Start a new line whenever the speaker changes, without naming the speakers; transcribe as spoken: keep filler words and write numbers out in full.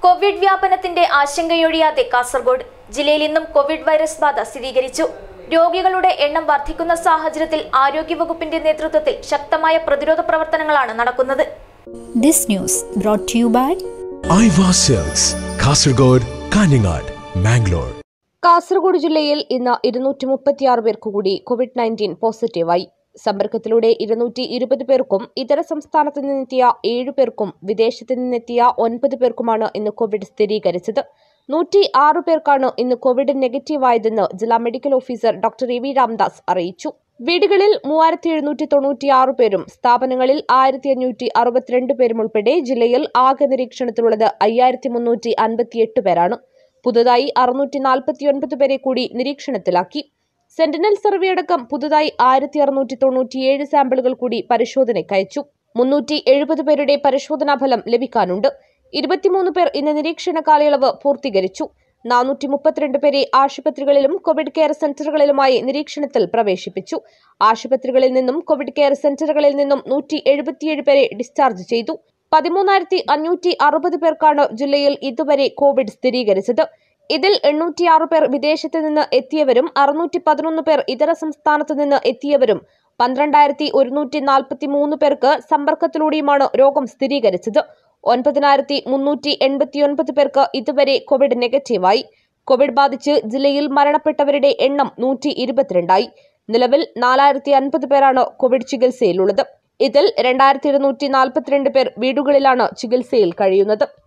Covid വ്യാപനത്തിന്റെ ആശങ്കയൊഴിയാതെ കാസർഗോഡ് ജില്ലയിൽ ഇന്നും കോവിഡ് വൈറസ് ബാധ സ്ഥിരീകരിച്ചു. രോഗികളുടെ എണ്ണം വർദ്ധിക്കുന്ന സാഹചര്യത്തിൽ ആരോഗ്യവകുപ്പിന്റെ നേതൃത്വത്തിൽ ശക്തമായ പ്രതിരോധ പ്രവർത്തനങ്ങളാണ് നടക്കുന്നത്.
This news brought to you by
Kasaragod, Kanhangad, Mangalore.
Kasaragod ജില്ലയിൽ ഇന്ന് ഇരുന്നൂറ്റി മുപ്പത്തിയാറ് പേർക്ക് കൂടി കോവിഡ് നയൻറ്റീൻ പോസിറ്റീവായി. സമ്പർക്കത്തിലൂടെ ഇരുന്നൂറ്റി ഇരുപത് പേർക്കും ഇതര സംസ്ഥാനത്ത് നിന്നെത്തിയ ഏഴു പേർക്കും വിദേശത്ത് നിന്നെത്തിയ ഒൻപത് പേർക്കുമാണ് ഇന്ന് കോവിഡ് സ്ഥിരീകരിച്ചത്. നൂറ്റി ആറ് പേർക്കാണ് ഇന്ന് കോവിഡ് നെഗറ്റീവായതെന്ന് ജില്ലാ medical officer doctor A V Ramdas അറിയിച്ചു. വീടുകളിൽ മൂവായിരത്തി എഴുന്നൂറ്റി തൊണ്ണൂറ്റിയാറ് പേരും സ്ഥാപനങ്ങളിൽ ആയിരത്തി അഞ്ഞൂറ്റി അറുപത്തിരണ്ട് പേരും ഉൾപ്പെടെ ജില്ലയിൽ ആകെ നിരീക്ഷണത്തിലുള്ളത് അയ്യായിരത്തി മുന്നൂറ്റി അൻപത്തിയെട്ട് പേരാണ്. പുതുതായി അറുന്നൂറ്റി നാൽപ്പത്തിയൊൻപത് പേരെ കൂടി നിരീക്ഷണത്തിലാക്കി. സെന്റിനൽ സർവേ അടക്കം പുതുതായി ആയിരത്തി അറുന്നൂറ്റി തൊണ്ണൂറ്റിയേഴ് സാമ്പിളുകൾ കൂടി പരിശോധനയ്ക്കയച്ചു. മുന്നൂറ്റി എഴുപത് പേരുടെ പരിശോധനാ ഫലം ലഭിക്കാനുണ്ട്. ഇരുപത്തിമൂന്ന് പേർ ഇന്ന് നിരീക്ഷണ കാലയളവ് പൂർത്തീകരിച്ചു. നാനൂറ്റി മുപ്പത്തിരണ്ട് പേരെ ആശുപത്രികളിലും കോവിഡ് കെയർ സെന്ററുകളിലുമായി നിരീക്ഷണത്തിൽ പ്രവേശിപ്പിച്ചു. ആശുപത്രികളിൽ നിന്നും കോവിഡ് കെയർ സെന്ററുകളിൽ നിന്നും നൂറ്റി എഴുപത്തിയേഴ് പേരെ ഡിസ്ചാർജ് ചെയ്തു. പതിമൂന്നായിരത്തി അഞ്ഞൂറ്റി അറുപത് പേർക്കാണ് ജില്ലയിൽ ഇതുവരെ കോവിഡ് സ്ഥിരീകരിച്ചത്. ഇതിൽ എണ്ണൂറ്റിയാറ് പേർ വിദേശത്ത് നിന്ന് എത്തിയവരും അറുന്നൂറ്റി പതിനൊന്ന് പേർ ഇതര സംസ്ഥാനത്ത് നിന്ന് എത്തിയവരും പന്ത്രണ്ടായിരത്തി ഒരുന്നൂറ്റി നാൽപ്പത്തി മൂന്ന് പേർക്ക് സമ്പർക്കത്തിലൂടെയുമാണ് രോഗം സ്ഥിരീകരിച്ചത്. ഒൻപതിനായിരത്തി മുന്നൂറ്റി എൺപത്തിയൊൻപത് പേർക്ക് ഇതുവരെ കോവിഡ് നെഗറ്റീവായി. കോവിഡ് ബാധിച്ച് ജില്ലയിൽ മരണപ്പെട്ടവരുടെ എണ്ണം നൂറ്റി ഇരുപത്തിരണ്ടായി. നിലവിൽ നാലായിരത്തി അൻപത് പേരാണ് കോവിഡ് ചികിത്സയിലുള്ളത്. ഇതിൽ രണ്ടായിരത്തി ഇരുന്നൂറ്റി നാൽപ്പത്തിരണ്ട് പേർ വീടുകളിലാണ് ചികിത്സയിൽ കഴിയുന്നത്.